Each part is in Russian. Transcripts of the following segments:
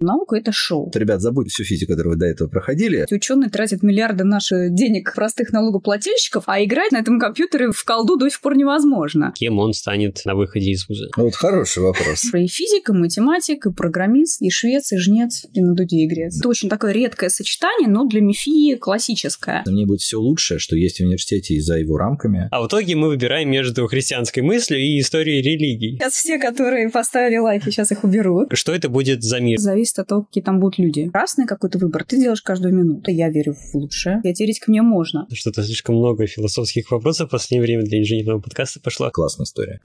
Наука — это шоу. Ребят, забудьте всю физику, которую вы до этого проходили. Ученые тратят миллиарды наших денег простых налогоплательщиков, а играть на этом компьютере в колду до сих пор невозможно. Кем он станет на выходе из вуза? Вот хороший вопрос. И физик, и математик, и программист, и швец, и жнец, и на дуде игрец. Это очень такое редкое сочетание, но для МИФИ классическое. Мне будет все лучшее, что есть в университете и за его рамками. А в итоге мы выбираем между христианской мыслью и историей религий. Сейчас все, которые поставили лайки, сейчас их уберу. Что это будет за мир? Зависит от того, какие там будут люди. Разный какой-то выбор ты делаешь каждую минуту. Я верю в лучшее. Я теоретик, мне можно. Что-то слишком много философских вопросов в последнее время для инженерного подкаста пошло. Классная история.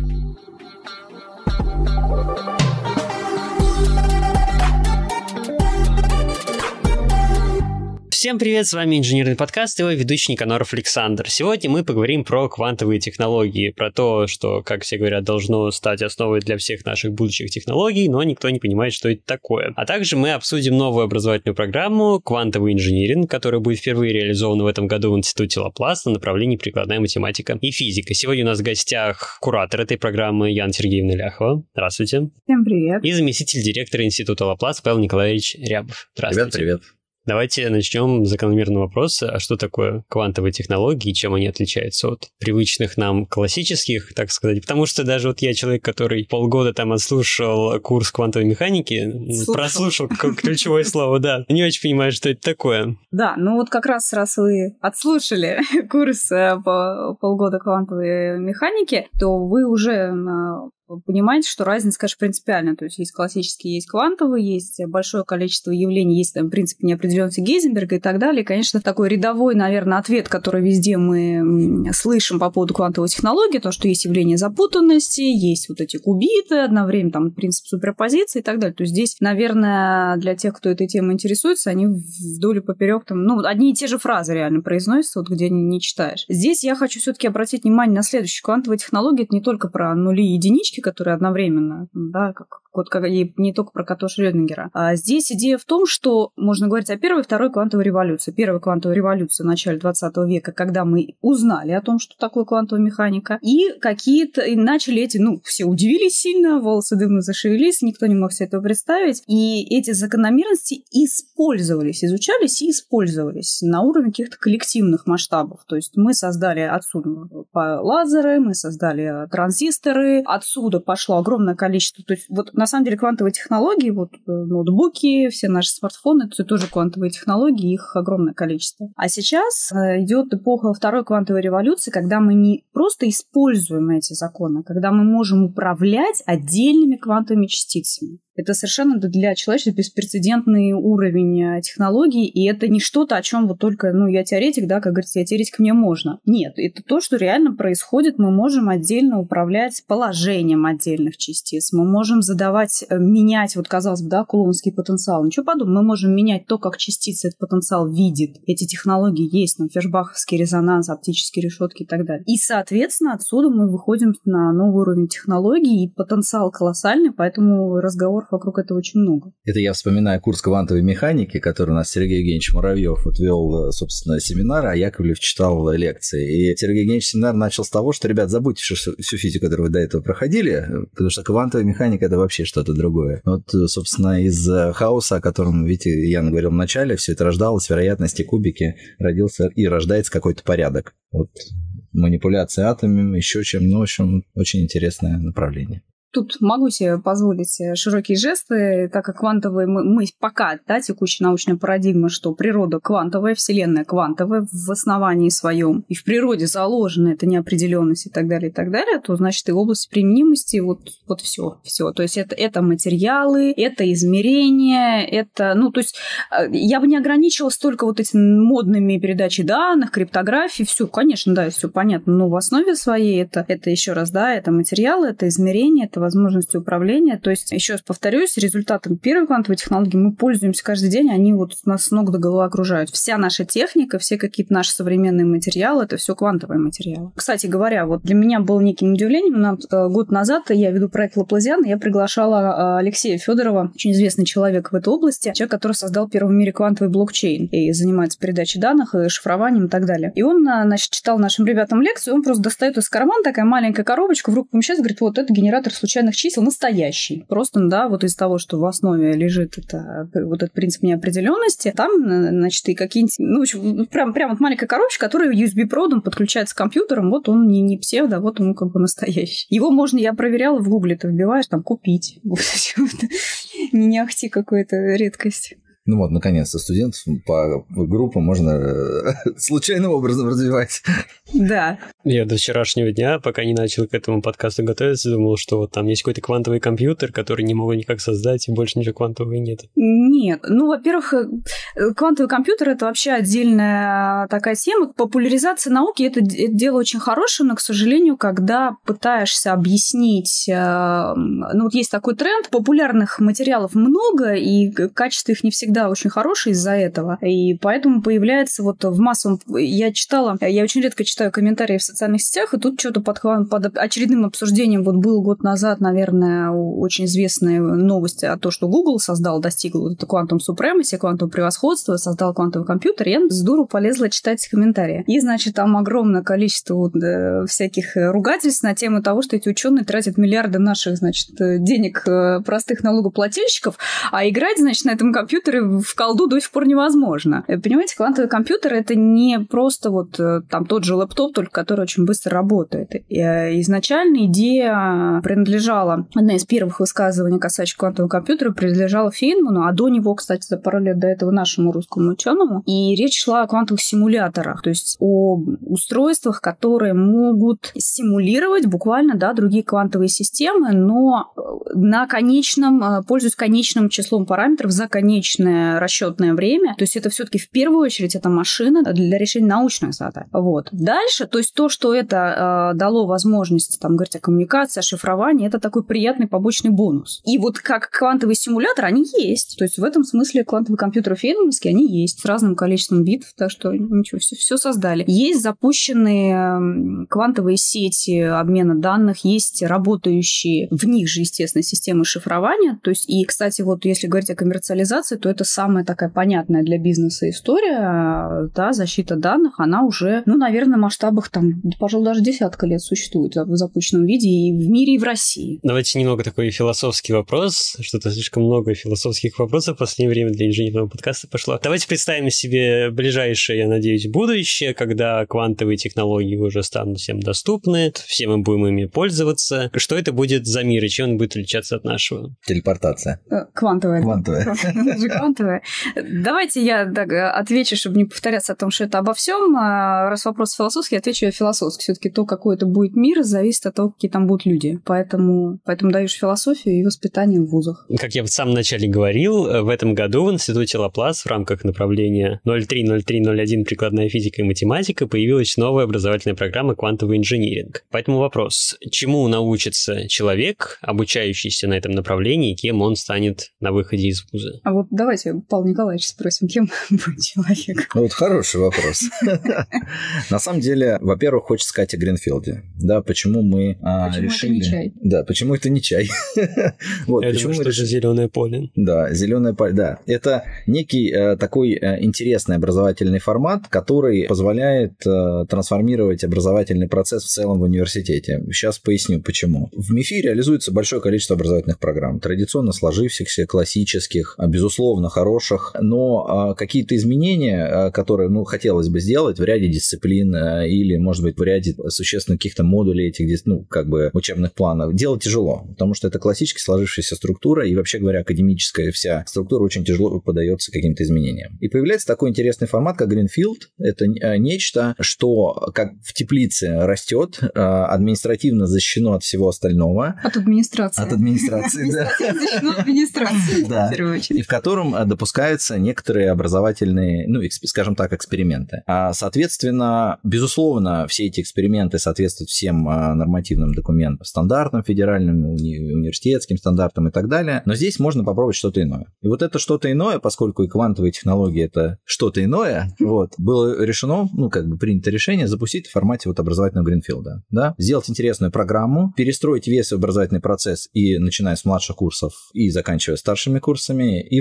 Всем привет, с вами инженерный подкаст и его ведущий Никаноров Александр. Сегодня мы поговорим про квантовые технологии, про то, что, как все говорят, должно стать основой для всех наших будущих технологий, но никто не понимает, что это такое. А также мы обсудим новую образовательную программу «Квантовый инжиниринг», которая будет впервые реализована в этом году в Институте Лаплас на направлении прикладная математика и физика. Сегодня у нас в гостях куратор этой программы Яна Сергеевна Ляхова. Здравствуйте. Всем привет. И заместитель директора Института Лаплас Павел Николаевич Рябов. Здравствуйте. Привет. Давайте начнем с закономерного вопроса. А что такое квантовые технологии и чем они отличаются от привычных нам классических, так сказать? Потому что даже вот я человек, который полгода там отслушал курс квантовой механики, прослушал ключевое слово, да, не очень понимаю, что это такое. Да, ну вот как раз вы отслушали курс по полгода квантовой механики, то вы уже понимаете, что разница, конечно, принципиальная. То есть есть классические, есть квантовые, есть большое количество явлений, есть там принцип неопределенности Гейзенберга и так далее. И, конечно, такой рядовой, наверное, ответ, который везде мы слышим по поводу квантовой технологии, то, что есть явление запутанности, есть вот эти кубиты, одновременно там принцип суперпозиции и так далее. То есть здесь, наверное, для тех, кто этой темой интересуется, они вдоль и поперек там, ну, одни и те же фразы реально произносятся, вот где не читаешь. Здесь я хочу все-таки обратить внимание на следующее. Квантовая технология — это не только про нули и единички, которые одновременно, да, и не только про Като Шрёдингера. А здесь идея в том, что можно говорить о первой и второй квантовой революции. Первая квантовая революция в начале 20 века, когда мы узнали о том, что такое квантовая механика, и начали все удивились сильно, волосы дымно зашевелились, никто не мог себе этого представить, и эти закономерности изучались и использовались на уровне каких-то коллективных масштабов. То есть мы создали отсюда лазеры, мы создали транзисторы, отсюда пошло огромное количество. То есть вот на самом деле квантовые технологии, вот ноутбуки, все наши смартфоны, это тоже квантовые технологии, их огромное количество. А сейчас идет эпоха второй квантовой революции, когда мы не просто используем эти законы, когда мы можем управлять отдельными квантовыми частицами. Это совершенно для человечества беспрецедентный уровень технологий, и это не что-то, о чем вот только, я теоретик, да, как говорится, я теоретик, мне можно. Нет, это то, что реально происходит. Мы можем отдельно управлять положением отдельных частиц, мы можем менять, вот казалось бы, да, кулоновский потенциал. Ничего подобного, мы можем менять то, как частица этот потенциал видит. Эти технологии есть, фершбаховский резонанс, оптические решетки и так далее. И, соответственно, отсюда мы выходим на новый уровень технологий, и потенциал колоссальный, поэтому разговор вокруг этого очень много. Это я вспоминаю курс квантовой механики, который у нас Сергей Евгеньевич Муравьев вел, собственно, семинар, а Яковлев читал лекции. И Сергей Евгеньевич семинар начал с того, что, ребят, забудьте всю физику, которую вы до этого проходили, потому что квантовая механика — это вообще что-то другое. Вот, собственно, из хаоса, о котором, видите, Ян говорил в начале, все это рождалось, вероятности, кубики, родился и рождается какой-то порядок. Вот манипуляция атомами, еще чем, в общем, очень интересное направление. Тут могу себе позволить широкие жесты, так как квантовые мы пока, да, текущая научная парадигма, что природа квантовая, Вселенная квантовая в основании своем, и в природе заложена эта неопределенность и так далее, то, значит, и область применимости вот все. То есть это материалы, это измерения, это, то есть я бы не ограничивалась только вот этими модными передачей данных, криптографией, все, конечно, да, все понятно, но в основе своей это еще раз, да, это материалы, это измерения, это возможности управления. То есть, еще раз повторюсь, результатом первой квантовой технологии мы пользуемся каждый день, они вот нас с ног до головы окружают. Вся наша техника, все какие-то наши современные материалы, это все квантовые материалы. Кстати говоря, вот для меня было неким удивлением, год назад я веду проект Лаплазиан, я приглашала Алексея Федорова, очень известный человек в этой области, человек, который создал первый в мире квантовый блокчейн и занимается передачей данных, и шифрованием и так далее. И он, читал нашим ребятам лекцию, он просто достает из кармана такая маленькая коробочка, в руку помещается, говорит, вот это генератор случайных случайных чисел настоящий. Просто, да, вот из того, что в основе лежит вот этот принцип неопределенности, там, значит, и какие-нибудь, ну, в общем, прям вот маленькая коробочка, которая USB-проводом подключается к компьютерам, вот он не псевдо, вот он как бы настоящий. Его можно, я проверяла, в Гугле ты вбиваешь, там, купить. Не ахти какой-то редкость. Ну вот, наконец-то, студентов по группам можно случайным образом развивать. Да. Я до вчерашнего дня, пока не начал к этому подкасту готовиться, думал, что вот там есть какой-то квантовый компьютер, который не могу никак создать, и больше ничего квантового нет. Нет. Ну, во-первых, квантовый компьютер — это вообще отдельная такая тема. Популяризация науки — это дело очень хорошее, но, к сожалению, когда пытаешься объяснить... Ну, вот есть такой тренд, популярных материалов много, и качество их не всегда очень хорошее из-за этого. И поэтому появляется вот в массовом... Я очень редко читаю комментарии в социальных сетях, и тут что-то под очередным обсуждением, вот был год назад, наверное, очень известная новость о том, что Google достиг вот это quantum supremacy, квантового превосходства, создал квантовый компьютер, я с дуру полезла читать комментарии. И, значит, там огромное количество вот, всяких ругательств на тему того, что эти ученые тратят миллиарды наших, значит, денег простых налогоплательщиков, а играть, значит, на этом компьютере в колду до сих пор невозможно. Понимаете, квантовый компьютер — это не просто вот там тот же лэптоп, только который очень быстро работает. Изначально идея принадлежала, одна из первых высказываний, касающихся квантового компьютера, принадлежала Фейнману, а до него, кстати, за пару лет до этого нашему русскому ученому. И речь шла о квантовых симуляторах, то есть о устройствах, которые могут симулировать буквально, да, другие квантовые системы, но пользуясь конечным числом параметров за конечное расчетное время. То есть это все-таки в первую очередь это машина для решения научных задач. Вот. Дальше, то есть то, что это дало возможность там, говорить о коммуникации, о шифровании, это такой приятный побочный бонус. И вот как квантовый симулятор они есть. То есть в этом смысле квантовые компьютеры фейнмановские, они есть с разным количеством битов, так что ничего, все создали. Есть запущенные квантовые сети обмена данных, есть работающие в них же, естественно, системы шифрования. То есть, и, кстати, вот если говорить о коммерциализации, то это самая такая понятная для бизнеса история, да, защита данных, она уже, ну, наверное, в масштабах там, пожалуй, даже десятка лет существует в запущенном виде и в мире, и в России. Давайте немного такой философский вопрос, что-то слишком много философских вопросов в последнее время для инженерного подкаста пошло. Давайте представим себе ближайшее, я надеюсь, будущее, когда квантовые технологии уже станут всем доступны, все мы будем ими пользоваться. Что это будет за мир, и чем он будет отличаться от нашего? Телепортация. Квантовая. Квантовая. Давайте я отвечу, чтобы не повторяться о том, что это обо всем. Раз вопрос философский, отвечу я философски. Все-таки то, какой это будет мир, зависит от того, какие там будут люди. Поэтому даешь философию и воспитание в вузах. Как я в самом начале говорил, в этом году в Институте Лаплас в рамках направления 03-03-01 прикладная физика и математика появилась новая образовательная программа «Квантовый инжиниринг». Поэтому вопрос, чему научится человек, обучающийся на этом направлении, кем он станет на выходе из вуза? А вот давайте Павла Николаевича спросим, кем будет человек. Вот хороший вопрос. На самом деле, во-первых, хочется сказать о Гринфилде. Да, почему мы решили... это не чай? Да, почему это не чай? Я думаю, что это зеленое поле. Да, зеленое поле, да. Это некий такой интересный образовательный формат, который позволяет трансформировать образовательный процесс в целом в университете. Сейчас поясню, почему. В МИФИ реализуется большое количество образовательных программ, традиционно сложившихся, классических, безусловно, хороших, но какие-то изменения, которые, хотелось бы сделать в ряде дисциплин или, может быть, в ряде существенных каких-то модулей этих, учебных планов, делать тяжело, потому что это классически сложившаяся структура, и, вообще говоря, академическая вся структура очень тяжело поддается каким-то изменениям. И появляется такой интересный формат, как Гринфилд. Это нечто, что как в теплице растет, административно защищено от всего остального. От администрации. От администрации, да. Защищено от администрации, в первую очередь. И в котором допускаются некоторые образовательные, скажем так, эксперименты. Соответственно, безусловно, все эти эксперименты соответствуют всем нормативным документам, стандартам федеральным, университетским стандартам и так далее. Но здесь можно попробовать что-то иное. И вот это что-то иное, поскольку и квантовые технологии — это что-то иное, было решено, принято решение запустить в формате образовательного Гринфилда. Да? Сделать интересную программу, перестроить весь образовательный процесс, и начиная с младших курсов и заканчивая старшими курсами. И в рамках этой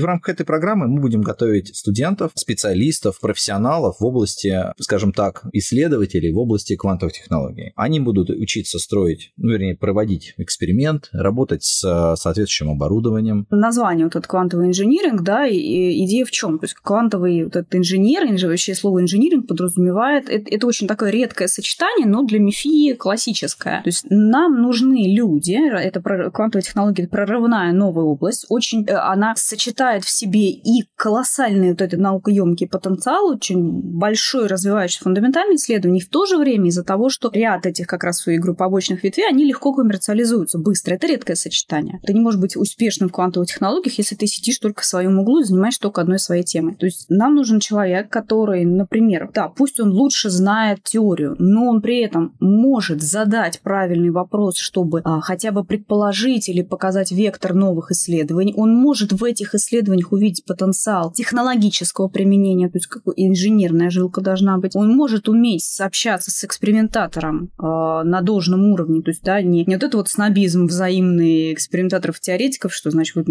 программы мы будем готовить студентов, специалистов, профессионалов в области, скажем так, исследователей в области квантовых технологий. Они будут учиться строить, проводить эксперимент, работать с соответствующим оборудованием. Название вот этот квантовый инжиниринг, да, и идея в чем? То есть квантовый вот этот инженеринг, вообще слово инжиниринг подразумевает, это очень такое редкое сочетание, но для МИФИ классическое. То есть нам нужны люди, это квантовая технология, это прорывная новая область, она сочетает в себе и колоссальный вот этот наукоемкий потенциал, очень большой развивающий фундаментальный исследование, и в то же время из-за того, что ряд этих как раз своих групп побочных ветвей, они легко коммерциализуются, быстро. Это редкое сочетание. Ты не можешь быть успешным в квантовых технологиях, если ты сидишь только в своем углу и занимаешься только одной своей темой. То есть нам нужен человек, который, например, да, пусть он лучше знает теорию, но он при этом может задать правильный вопрос, чтобы хотя бы предположить или показать вектор новых исследований. Он может в этих исследованиях увидеть потенциал технологического применения, то есть какая инженерная жилка должна быть. Он может уметь общаться с экспериментатором на должном уровне, то есть да, не вот это вот снобизм взаимный экспериментаторов-теоретиков, что значит вот,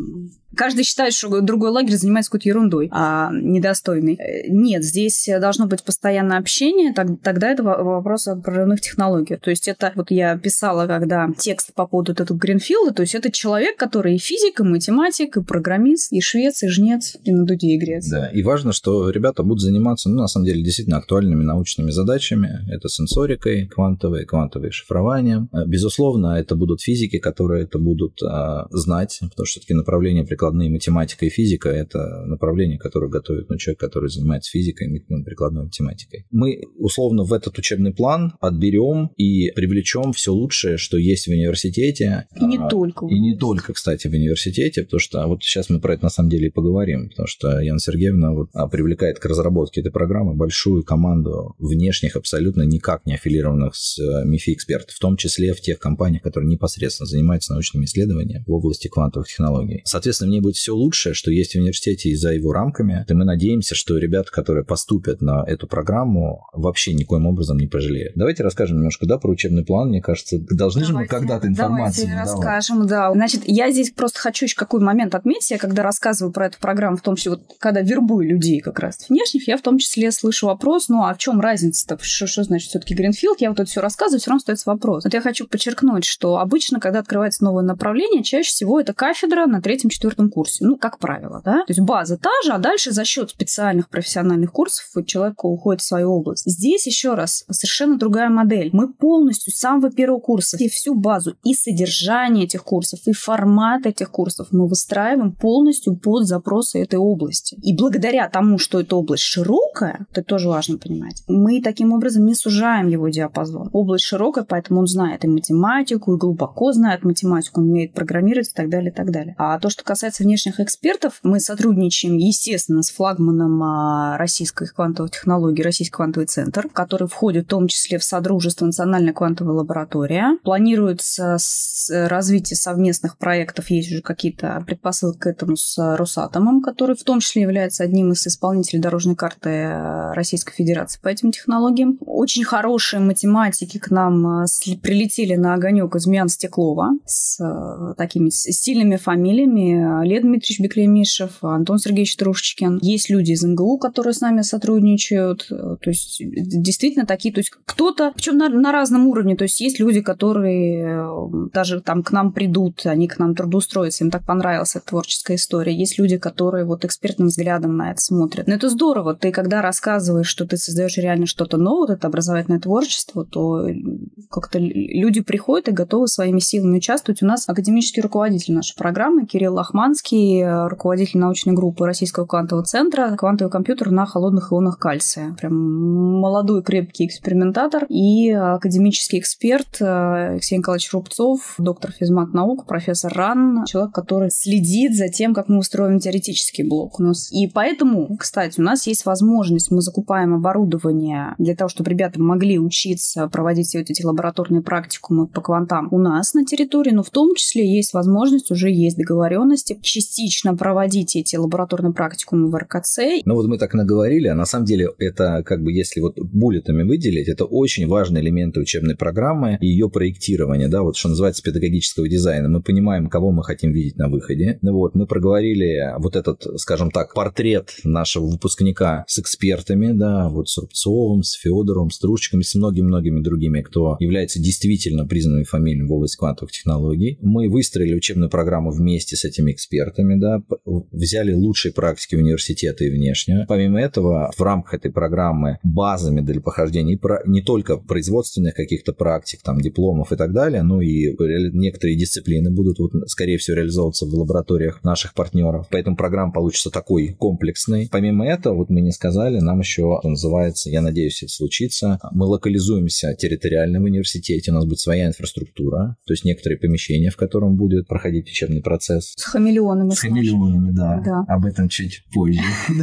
каждый считает, что другой лагерь занимается какой-то ерундой, недостойной. Нет, здесь должно быть постоянное общение, тогда это вопрос о прорывных технологиях. То есть это вот я писала, когда текст по поводу этого Гринфилда, то есть это человек, который и физик, и математик, и программист, и швец, и жнец, и на дуде игрец. Да, и важно, что ребята будут заниматься, на самом деле, действительно актуальными научными задачами. Это сенсорикой квантовой шифрованием. Безусловно, это будут физики, которые это будут знать, потому что все-таки направления прикладные математика и физика – это направление, которое готовит человек, который занимается физикой и прикладной математикой. Мы, условно, в этот учебный план отберем и привлечем все лучшее, что есть в университете. И не только. И не только, кстати, в университете, потому что вот сейчас мы про это на самом деле и поговорим, потому что Яна Сергеевна привлекает к разработке этой программы большую команду внешних, абсолютно никак не аффилированных с МИФИ экспертов, в том числе в тех компаниях, которые непосредственно занимаются научными исследованиями в области квантовых технологий. Соответственно, в ней будет все лучшее, что есть в университете и за его рамками. И мы надеемся, что ребята, которые поступят на эту программу, вообще никоим образом не пожалеют. Давайте расскажем немножко, про учебный план. Мне кажется, должны же мы когда-то информацию давать. Расскажем, да. Значит, я здесь просто хочу еще какой момент отметить. Я когда рассказываю про эту программу, в том числе, вот когда вербую людей как раз внешних, я в том числе слышу вопрос, а в чем разница-то? Что значит все-таки Гринфилд? Я вот это все рассказываю, все равно остается вопрос. Вот я хочу подчеркнуть, что обычно, когда открывается новое направление, чаще всего это кафедра на 3-4 курсе. Как правило, да? То есть база та же, а дальше за счет специальных профессиональных курсов человек уходит в свою область. Здесь, еще раз, совершенно другая модель. Мы полностью с самого первого курса и всю базу, и содержание этих курсов, и формат этих курсов мы выстраиваем полностью под запросы этой области. И благодаря тому, что эта область широкая, это тоже важно понимать, мы таким образом не сужаем его диапазон. Область широкая, поэтому он знает и математику, и глубоко знает математику, он умеет программировать и так далее, и так далее. А то, что касается внешних экспертов, мы сотрудничаем, естественно, с флагманом российской квантовой технологии, Российский квантовый центр, который входит в том числе в Содружество Национальная квантовая лаборатория. Планируется развитие совместных проектов, есть уже какие-то предпосылки к этому с Росатомом, который в том числе является одним из исполнителей дорожной карты Российской Федерации по этим технологиям. Очень хорошие математики к нам прилетели на огонек из Миан-Стеклова с такими сильными фамилиями. Лев Дмитриевич Беклемишев, Антон Сергеевич Трушечкин. Есть люди из МГУ, которые с нами сотрудничают. То есть действительно такие, то есть кто-то, причем на разном уровне, то есть есть люди, которые даже там к нам придут, они к нам трудоустроятся, им так понравилась эта творческая история. Есть люди, которые вот экспертным взглядом на это смотрят. Но это здорово. Ты когда рассказываешь, что ты создаешь реально что-то новое, это образовательное творчество, то как-то люди приходят и готовы своими силами участвовать. У нас академический руководитель нашей программы Кирилл Лохманский, руководитель научной группы Российского квантового центра, квантовый компьютер на холодных ионах кальция. Прям молодой крепкий экспериментатор и академический эксперт Алексей Николаевич Рубцов, доктор физмат наук, профессор РАН, человек, который следит за тем, как мы устроим теоретический блок у нас. И поэтому, кстати, у нас есть возможность, мы закупаем оборудование для того, чтобы ребята могли учиться, проводить все вот эти лабораторные практикумы по квантам у нас на территории, но в том числе есть возможность, уже есть договоренности частично проводить эти лабораторные практикумы в РКЦ. Ну вот мы так наговорили, а на самом деле это если вот буллетами выделить, это очень важные элементы учебной программы и ее проектирования, да, вот что называется педагогического дизайна. Мы понимаем, кого мы хотим видеть на выходе. Ну вот, мы проговорили говорили вот этот, скажем так, портрет нашего выпускника с экспертами, да, вот с Рубцовым, с Федоровым, с Трушчиком, с многими-многими другими, кто является действительно признанными фамилиями в области квантовых технологий. Мы выстроили учебную программу вместе с этими экспертами, да, взяли лучшие практики университета и внешнего. Помимо этого, в рамках этой программы базами для похождения не только производственных каких-то практик, там, дипломов и так далее, но и некоторые дисциплины будут, вот, скорее всего, реализовываться в лабораториях наших партнеров. Поэтому программа получится такой комплексной. Помимо этого, вот мы не сказали, нам еще называется, я надеюсь, это случится, мы локализуемся территориально в университете, у нас будет своя инфраструктура, то есть некоторые помещения, в котором будет проходить учебный процесс. С хамелеонами. С хамелеонами, да. Об этом чуть позже.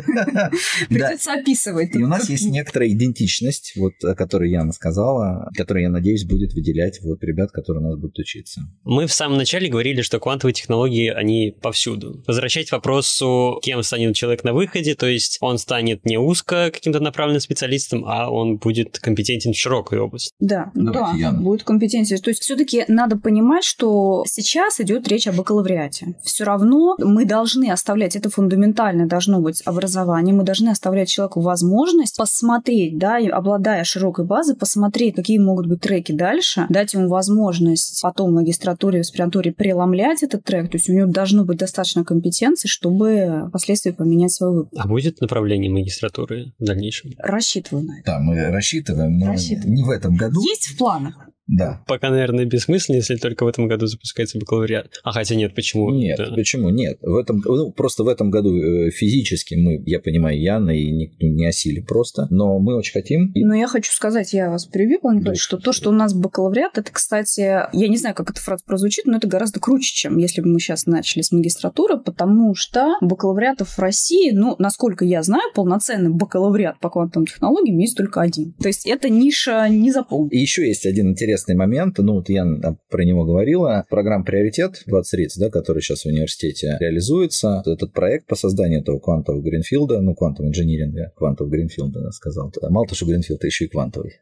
Придется описывать. И у нас есть некоторая идентичность, вот, о которой Яна сказала, которая, я надеюсь, будет выделять вот ребят, которые у нас будут учиться. Мы в самом начале говорили, что квантовые технологии, они повсюду. Возвращать к вопросу, кем станет человек на выходе, то есть он станет не узко каким-то направленным специалистом, а он будет компетентен в широкой области. Да, будет компетентен. То есть все-таки надо понимать, что сейчас идет речь о бакалавриате. Все равно мы должны оставлять, это фундаментально должно быть образование, мы должны оставлять человеку возможность посмотреть, да, и обладая широкой базой, посмотреть, какие могут быть треки дальше, дать ему возможность потом в магистратуре, в аспирантуре преломлять этот трек, то есть у него должно быть достаточно компетенции, чтобы впоследствии поменять свой выбор. А будет направление магистратуры в дальнейшем? Рассчитываю на это. Да, мы рассчитываем, но не в этом году. Есть в планах. Да. Пока, наверное, бессмысленно, если только в этом году запускается бакалавриат. А хотя нет, почему? Нет, да. Почему? Нет. Просто в этом году физически мы, я понимаю, Яна и никто не осилили просто, но мы очень хотим. Но я хочу сказать, я вас перебью, что то, что у нас бакалавриат, это, кстати, я не знаю, как эта фраза прозвучит, но это гораздо круче, чем если бы мы сейчас начали с магистратуры, потому что бакалавриатов в России, насколько я знаю, полноценный бакалавриат по квантовым технологиям есть только один. То есть эта ниша не заполнена. И еще есть один интересный момент, вот я про него говорила, программа «Приоритет» 2030, да, который сейчас в университете реализуется, этот проект по созданию этого квантового гринфилда, квантового инжиниринга, квантового гринфилда, я сказал. Мало того, что гринфилд, а еще и квантовый.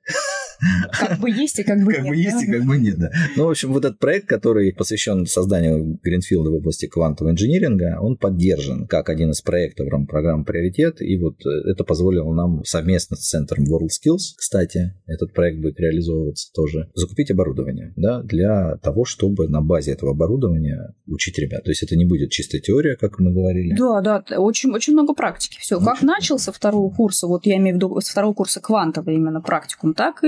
Как бы есть и как бы нет. Как бы есть и как бы нет, да. В общем, вот этот проект, который посвящен созданию гринфилда в области квантового инжиниринга, он поддержан как один из проектов в рамках программы «Приоритет», и вот это позволило нам совместно с центром WorldSkills, кстати, этот проект будет реализовываться тоже, закупить оборудование, да, для того, чтобы на базе этого оборудования учить ребят. То есть это не будет чистая теория, как мы говорили. Да, очень, очень много практики. Все, как начал со второго курса, вот я имею в виду с второго курса квантовый именно практикум, так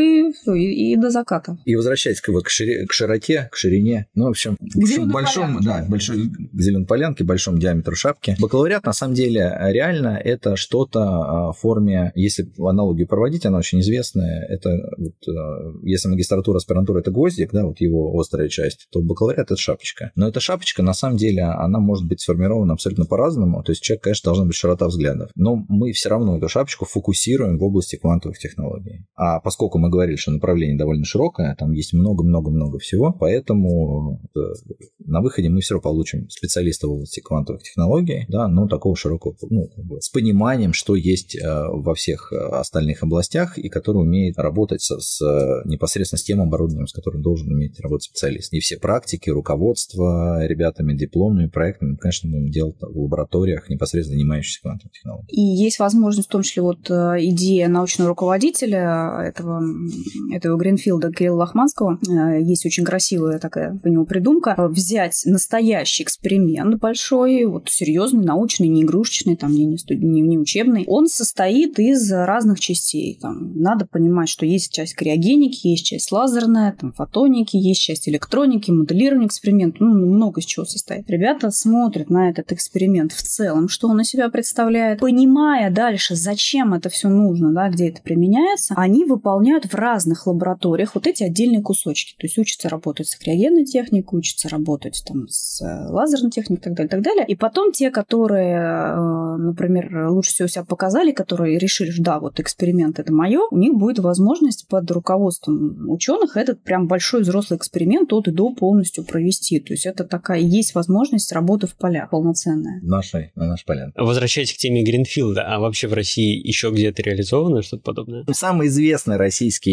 и до заката. И возвращаясь к широте, к ширине, в общем, к большой зеленой полянке, большому диаметру шапки. Бакалавриат, на самом деле, реально это что-то в форме, если аналогию проводить, она очень известная, это вот, если магистратура, аспирантура – это гвоздик, да, вот его острая часть, то бакалавриат – это шапочка. Но эта шапочка, на самом деле, она может быть сформирована абсолютно по-разному, то есть у человека, конечно, должна быть широта взглядов, но мы все равно эту шапочку фокусируем в области квантовых технологий. А поскольку мы говорили, что направление довольно широкое, там есть много-много-много всего, поэтому на выходе мы все равно получим специалиста в области квантовых технологий, да, но такого широкого, с пониманием, что есть во всех остальных областях, и который умеет работать непосредственно с тем оборудованием, с которым должен уметь работать специалист. И все практики, руководство ребятами, дипломными проектами, конечно, мы будем делать в лабораториях, непосредственно занимающихся квантовой технологией. И есть возможность, в том числе, идея научного руководителя этого гринфилда Кирилла Лохманского, есть очень красивая такая по нему придумка, взять настоящий эксперимент большой, серьезный, научный, не игрушечный, не учебный. Он состоит из разных частей. Надо понимать, что есть часть криогеники, есть часть лазерная, фотоники, есть часть электроники, моделирования эксперимента, много из чего состоит. Ребята смотрят на этот эксперимент в целом, что он из себя представляет, понимая дальше, зачем это все нужно, да, где это применяется, они выполняют в разных лабораториях эти отдельные кусочки. То есть учатся работать с криогенной техникой, учатся работать с лазерной техникой и так далее. И потом те, которые, например, лучше всего себя показали, которые решили, что эксперимент это мое, у них будет возможность под руководством ученых этот прям большой взрослый эксперимент от и до полностью провести. То есть это такая есть возможность работы в полях полноценная. На наш полян. Возвращаясь к теме гринфилда, а вообще в России еще где-то реализовано что-то подобное? Самый известный российский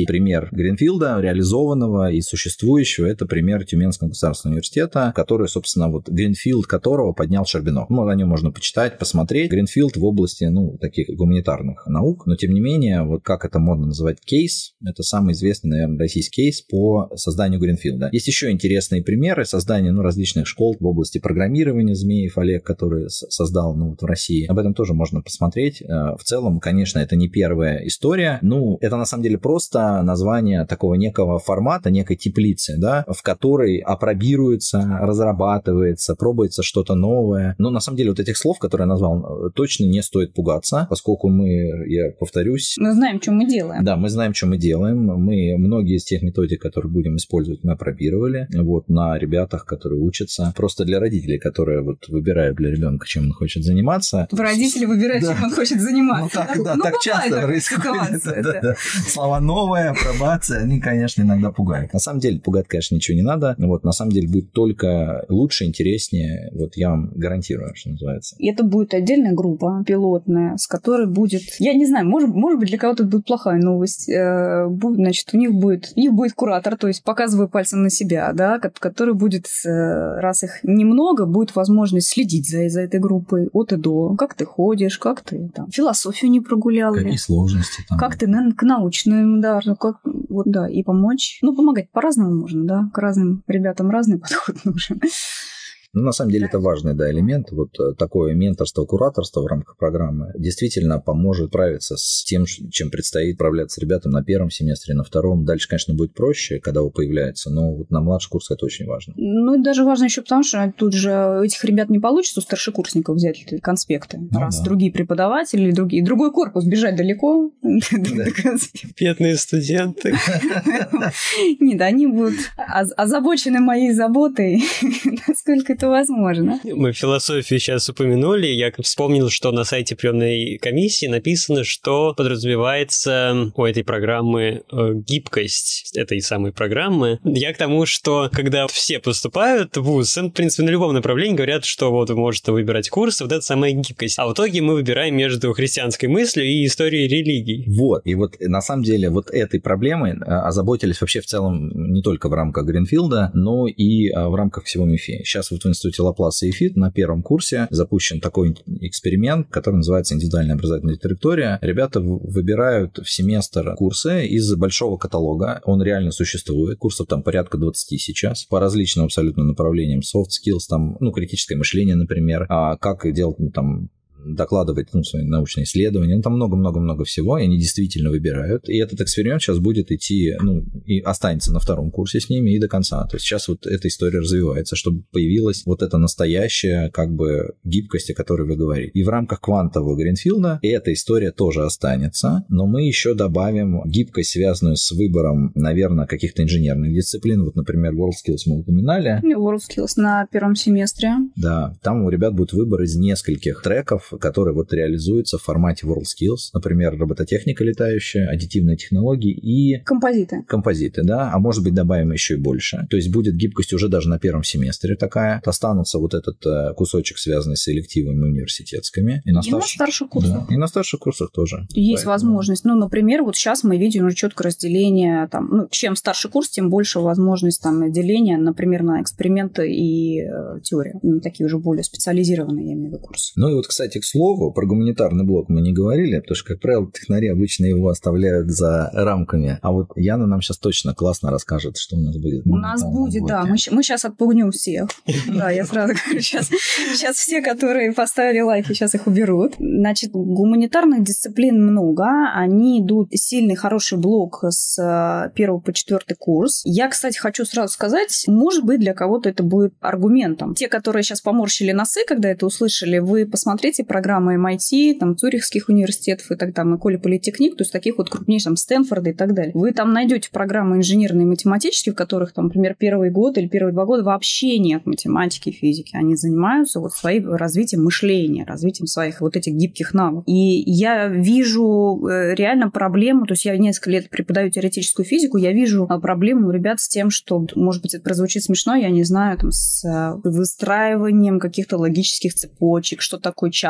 пример гринфилда, реализованного и существующего, это пример Тюменского государственного университета, который, собственно, вот гринфилд которого поднял Щербинов. О нем можно почитать, посмотреть. Гринфилд в области, таких гуманитарных наук, но тем не менее, вот как это модно называть, кейс, это самый известный, наверное, российский кейс по созданию гринфилда. Есть еще интересные примеры создания, различных школ в области программирования. Змеев Олег, который создал, в России. Об этом тоже можно посмотреть. В целом, конечно, это не первая история. Это на самом деле просто название такого некого формата, некой теплицы, да, в которой апробируется, разрабатывается, пробуется что-то новое. Но на самом деле вот этих слов, которые я назвал, точно не стоит пугаться, поскольку я повторюсь... Мы знаем, что мы делаем. Да, мы знаем, что мы делаем. Мы многие из тех методик, которые будем использовать, мы апробировали на ребятах, которые учатся. Просто для родителей, которые выбирают для ребенка, чем он хочет заниматься. Родители выбирают, чем он хочет заниматься. Так часто происходит. Слова «новое», «апробация», они, конечно, иногда пугают. На самом деле, пугать, конечно, ничего не надо. На самом деле будет только лучше, интереснее. Я вам гарантирую, что называется. И это будет отдельная группа пилотная, с которой будет... Я не знаю, может быть, для кого-то это будет плохая новость. Значит, у них будет куратор, то есть показываю пальцем на себя, да, который будет, раз их немного, будет возможность следить за этой группой от и до. Как ты ходишь, как ты там философию не прогулял. Какие сложности там. Как ты, наверное, к научным, да, и помочь. Помогать по-разному можно, да, к разным ребятам разный подход нужен. На самом деле это важный элемент. Такое менторство, кураторство в рамках программы действительно поможет справиться с тем, чем предстоит справляться ребятам на первом семестре, на втором. Дальше, конечно, будет проще, когда вы появляется, но на младший курс это очень важно. Это даже важно еще потому, что тут же этих ребят не получится у старшекурсников взять конспекты. Другие преподаватели, другой корпус, бежать далеко. Бедные студенты. Нет, они будут озабочены моей заботой, насколько это возможно. Мы философию сейчас упомянули. Я вспомнил, что на сайте приемной комиссии написано, что подразумевается у этой программы гибкость этой самой программы. Я к тому, что когда все поступают в вуз, в принципе, на любом направлении говорят, что вы можете выбирать курсы, это самая гибкость. А в итоге мы выбираем между христианской мыслью и историей религий. И на самом деле этой проблемой озаботились вообще в целом не только в рамках Гринфилда, но и в рамках всего МИФИ. Сейчас в институте Лапласа и ФИТ на первом курсе запущен такой эксперимент, который называется «Индивидуальная образовательная траектория». Ребята выбирают в семестр курсы из большого каталога. Он реально существует. Курсов там порядка 20 сейчас. По различным абсолютно направлениям. Soft skills, критическое мышление, например. Как делать, докладывать свои научные исследования. Там много-много-много всего, и они действительно выбирают. И этот эксперимент сейчас будет идти, и останется на втором курсе с ними и до конца. То есть сейчас эта история развивается, чтобы появилась эта настоящая гибкость, о которой вы говорите. И в рамках квантового Гринфилда эта история тоже останется, но мы еще добавим гибкость, связанную с выбором, наверное, каких-то инженерных дисциплин. Например, WorldSkills мы упоминали. WorldSkills на первом семестре. Да, там у ребят будет выбор из нескольких треков, которые реализуются в формате WorldSkills. Например, робототехника летающая, аддитивные технологии и... Композиты, да. А может быть, добавим еще и больше. То есть будет гибкость уже даже на первом семестре такая. Останутся этот кусочек, связанный с элективами университетскими. И на старших курсах. Да, и на старших курсах тоже. Есть возможность. Например, сейчас мы видим уже четкое разделение. Чем старший курс, тем больше возможность деления, например, на эксперименты и теорию. Такие уже более специализированные, я имею в виду, курсы. Кстати, к слову, про гуманитарный блок мы не говорили, потому что, как правило, технари обычно его оставляют за рамками. А Яна нам сейчас точно классно расскажет, что у нас будет. У нас будет, да. Мы сейчас отпугнем всех. Да, я сразу говорю, сейчас все, которые поставили лайки, сейчас их уберут. Значит, гуманитарных дисциплин много. Они идут сильный, хороший блок с 1 по 4 курс. Я, кстати, хочу сразу сказать, может быть, для кого-то это будет аргументом. Те, которые сейчас поморщили носы, когда это услышали, вы посмотрите программы MIT, Цюрихских университетов и Эколе Политехник, то есть таких крупнейших, Стэнфорда и так далее. Вы там найдете программы инженерные и математические, в которых, например, первый год или первые 2 года вообще нет математики и физики. Они занимаются своим развитием мышления, развитием своих этих гибких навыков. И я вижу реально проблему, то есть я несколько лет преподаю теоретическую физику, я вижу проблему у ребят с тем, что, может быть, это прозвучит смешно, я не знаю, с выстраиванием каких-то логических цепочек, что такое часто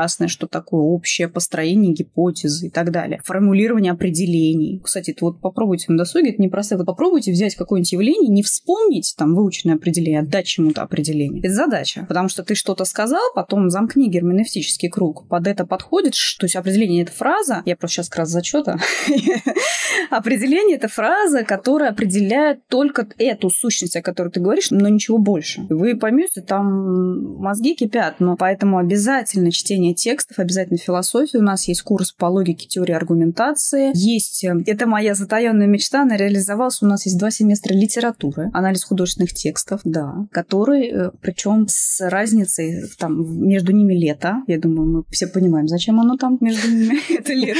ясное, что такое общее построение гипотезы и так далее. Формулирование определений. Кстати, это вот попробуйте на досуге, это непросто. Вот попробуйте взять какое-нибудь явление, не вспомнить там выученное определение, а дать чему-то определение. Это задача, потому что ты что-то сказал, потом замкни герменевтический круг. Под это подходит, то есть определение – это фраза, я просто сейчас как раз зачета. Определение – это фраза, которая определяет только эту сущность, о которой ты говоришь, но ничего больше. Вы поймете, там мозги кипят, но поэтому обязательно чтение текстов, обязательно философия. У нас есть курс по логике, теории, аргументации. Есть, это моя затаённая мечта, она реализовалась. У нас есть 2 семестра литературы, анализ художественных текстов, да, который, причем с разницей там между ними лето. Я думаю, мы все понимаем, зачем оно там между ними, это лето.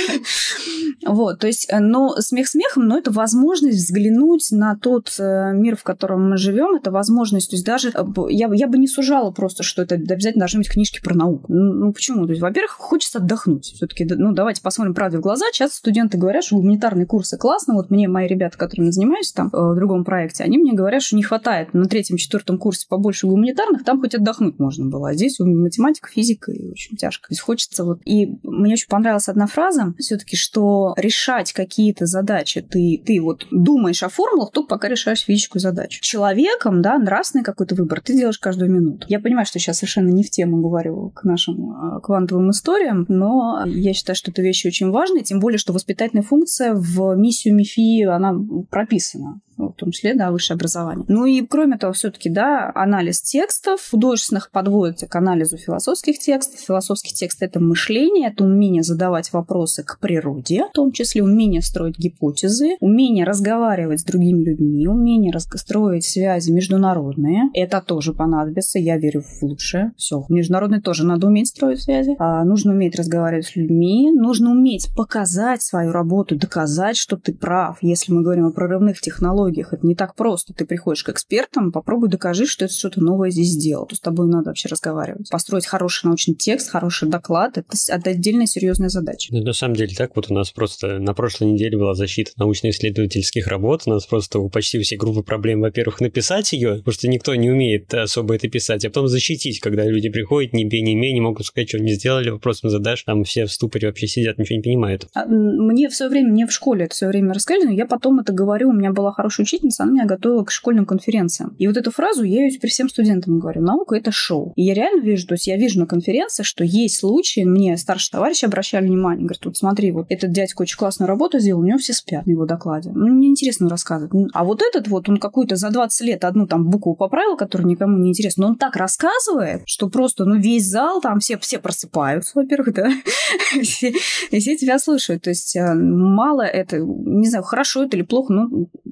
Вот, то есть, но смех смехом, но это возможность взглянуть на тот мир, в котором мы живем, это возможность, то есть даже я бы не сужала просто, что это обязательно должны быть книжки про науку. Ну почему? То есть, во-первых, хочется отдохнуть. Все-таки, ну давайте посмотрим правде в глаза. Часто студенты говорят, что гуманитарные курсы классно. Вот мне мои ребята, которыми занимаюсь там в другом проекте, они мне говорят, что не хватает на 3-4 курсе побольше гуманитарных, там хоть отдохнуть можно было. А здесь математика, физика, и очень тяжко. То есть хочется вот... И мне очень понравилась одна фраза, все-таки, что решать какие-то задачи, ты вот думаешь о формулах, только пока решаешь физическую задачу. Человеком, да, нравственный какой-то выбор ты делаешь каждую минуту. Я понимаю, что сейчас совершенно не в тему говорю к нашим квантовым историям, но я считаю, что это вещи очень важные, тем более, что воспитательная функция в миссию МИФИ, она прописана. В том числе, да, высшее образование. Ну и кроме того, все-таки, да, анализ текстов художественных подводится к анализу философских текстов. Философский текст – это мышление, это умение задавать вопросы к природе, в том числе умение строить гипотезы, умение разговаривать с другими людьми, умение строить связи международные. Это тоже понадобится, я верю в лучшее. Все, международные тоже надо уметь строить связи. Нужно уметь разговаривать с людьми, нужно уметь показать свою работу, доказать, что ты прав. Если мы говорим о прорывных технологиях, это не так просто. Ты приходишь к экспертам, попробуй докажи, что это что-то новое здесь сделал. То с тобой надо вообще разговаривать. Построить хороший научный текст, хороший доклад – это отдельная серьезная задача. Ну, на самом деле так. Вот у нас просто на прошлой неделе была защита научно-исследовательских работ. У нас просто почти все группы проблем, во-первых, написать ее, потому что никто не умеет особо это писать, а потом защитить, когда люди приходят, ни бей, ни имей, не могут сказать, что они сделали, вопрос им задашь, там все в ступоре вообще сидят, ничего не понимают. Мне в свое время, мне в школе это все время рассказывали, но я потом это говорю, у меня была хорошая учительница, она меня готовила к школьным конференциям. И вот эту фразу я ее теперь всем студентам говорю. Наука – это шоу. И я реально вижу, то есть я вижу на конференциях, что есть случаи, мне старшие товарищи обращали внимание, говорят, вот смотри, вот этот дядька очень классную работу сделал, у него все спят в его докладе. Ну, мне интересно рассказывать. А вот этот вот, он какую-то за 20 лет одну там букву поправил, которая никому не интересна, но он так рассказывает, что просто, ну, весь зал, там все просыпаются, во-первых, да, все тебя слушают. То есть мало это, не знаю, хорошо это или плохо, но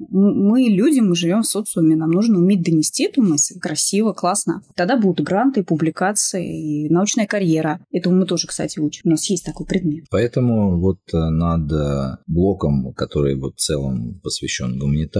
мы люди, мы живем в социуме, нам нужно уметь донести эту мысль красиво, классно. Тогда будут гранты, публикации и научная карьера. Этому мы тоже, кстати, учим. У нас есть такой предмет. Поэтому вот над блоком, который вот в целом посвящен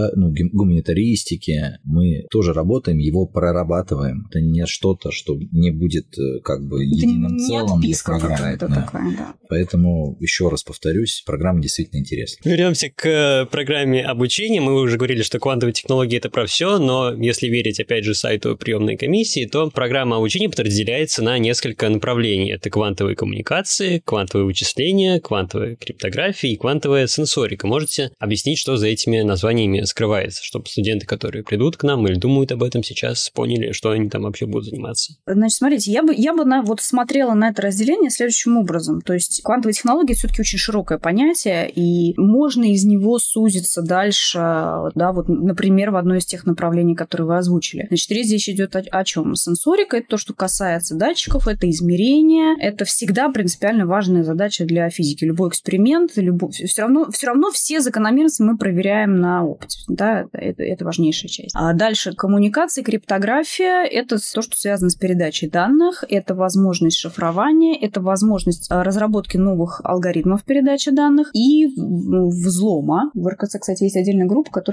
гуманитаристике, мы тоже работаем, его прорабатываем. Это не что-то, что не будет как бы единым целым без программы. Да. Да. Поэтому, еще раз повторюсь, программа действительно интересна. Вернемся к программе обучения. Мы уже говорили, что квантовые технологии – это про все, но если верить, опять же, сайту приемной комиссии, то программа обучения подразделяется на несколько направлений. Это квантовые коммуникации, квантовые вычисления, квантовая криптография и квантовая сенсорика. Можете объяснить, что за этими названиями скрывается, чтобы студенты, которые придут к нам или думают об этом сейчас, поняли, что они там вообще будут заниматься? Значит, смотрите, я бы вот смотрела на это разделение следующим образом. То есть квантовые технологии все-таки очень широкое понятие, и можно из него сузиться дальше, да, вот, например, в одно из тех направлений, которые вы озвучили. Значит, речь здесь идет о чем? Сенсорика – это то, что касается датчиков, это измерения, это всегда принципиально важная задача для физики. Любой эксперимент, все равно все закономерности мы проверяем на опыте. Да, это важнейшая часть. А дальше коммуникации, криптография – это то, что связано с передачей данных, это возможность шифрования, это возможность разработки новых алгоритмов передачи данных и взлома. В РКЦ, кстати, есть отдельная группа, которая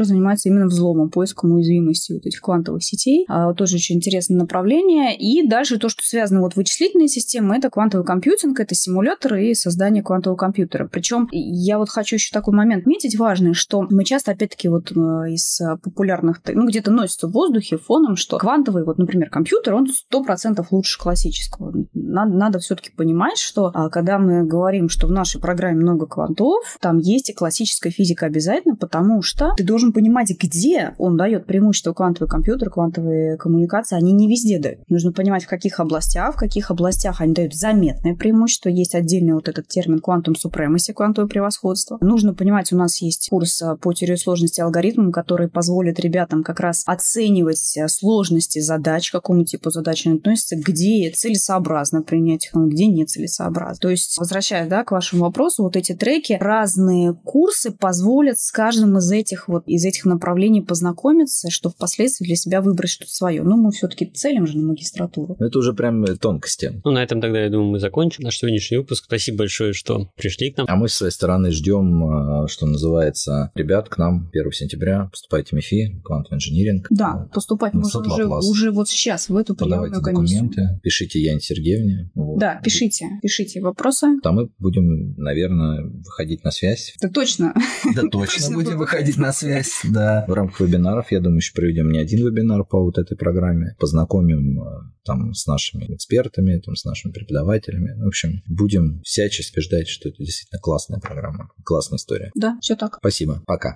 которые занимаются именно взломом, поиском уязвимостей вот этих квантовых сетей. Тоже очень интересное направление. И дальше то, что связано вот вычислительные системы, это квантовый компьютинг, это симуляторы и создание квантового компьютера. Причем я вот хочу еще такой момент отметить важный, что мы часто, опять-таки, вот из популярных, где-то носится в воздухе фоном, что квантовый, вот, например, компьютер, он 100% лучше классического. Надо все-таки понимать, что когда мы говорим, что в нашей программе много квантов, там есть и классическая физика обязательно, потому что ты должен понимать, где он дает преимущество квантовый компьютер, квантовые коммуникации, они не везде дают. Нужно понимать, в каких областях они дают заметное преимущество. Есть отдельный вот этот термин quantum supremacy, квантовое превосходство. Нужно понимать, у нас есть курс по теории сложности алгоритмам, который позволит ребятам как раз оценивать сложности задач, к какому типу задач они относятся, где целесообразно принять технологию, где нецелесообразно. То есть, возвращаясь, к вашему вопросу, вот эти треки, разные курсы позволят с каждым из этих направлений познакомиться, что впоследствии для себя выбрать что-то свое. Мы все-таки целим же на магистратуру. Это уже прям тонкости. На этом тогда, я думаю, мы закончим наш сегодняшний выпуск. Спасибо большое, что пришли к нам. А мы с своей стороны ждем, что называется, ребят к нам 1 сентября. Поступайте в МИФИ, Quantum Engineering. Да, поступать можно уже вот сейчас в эту приемную комиссию. Документы, пишите Яне Сергеевне. Да, пишите вопросы. Там мы будем, наверное, выходить на связь. Да точно. Да точно будем выходить на связь, да. В рамках вебинаров, я думаю, еще проведем не один вебинар по вот этой программе. Познакомим там с нашими экспертами, там, с нашими преподавателями. В общем, будем всячески ждать, что это действительно классная программа, классная история. Да, все так. Спасибо. Пока.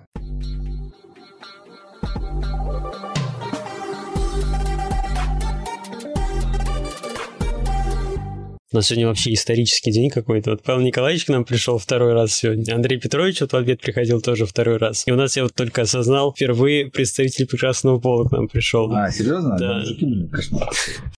У нас сегодня вообще исторический день какой-то. Вот Павел Николаевич к нам пришел второй раз сегодня. Андрей Петрович вот в обед приходил тоже второй раз. И у нас, я вот только осознал, впервые представитель прекрасного пола к нам пришел. Серьезно? Да.